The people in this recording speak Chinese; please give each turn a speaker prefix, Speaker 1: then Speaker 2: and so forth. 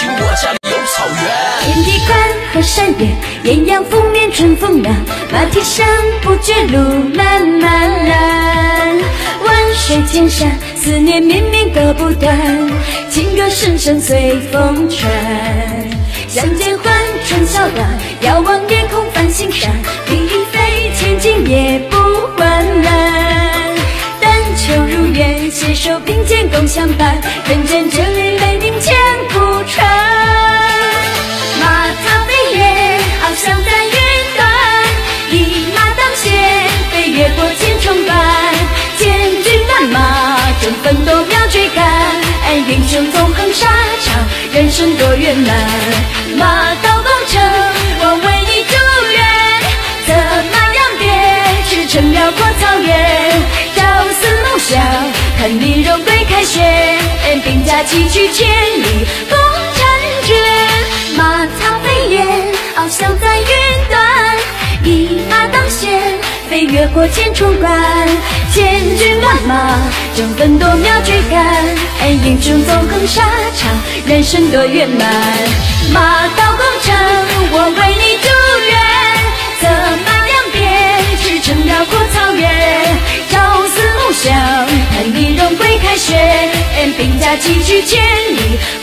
Speaker 1: 亲，我家里有草原。
Speaker 2: 天地宽和山远，艳阳拂面春风凉。马蹄声不觉路漫漫蓝，万水千山，思念绵绵割不断。情歌声声随风传，相见欢，春宵短。遥望夜空繁星闪，比翼飞，千金也不换蓝。但求如愿，携手并肩共相伴，人间这里泪凝千古传。马踏飞跃，翱翔在云端，一马当先，飞越过千重关。千军万马，争分夺秒追赶，英雄纵横沙场，人生多圆满。马到功成，我为你祝愿，策马扬鞭，驰骋辽阔草原。朝思暮想，看你荣归凯旋，兵家齐驱千里共婵娟。马踏飞跃，翱翔在云端，一马当先，飞越过千重关。千军万马，争分夺秒追赶，英雄纵横沙场，人生多圆满。马到功成，我为你祝愿，策马扬鞭，驰骋辽阔草原。朝思暮想，看你荣归凯旋，兵家齐驱千里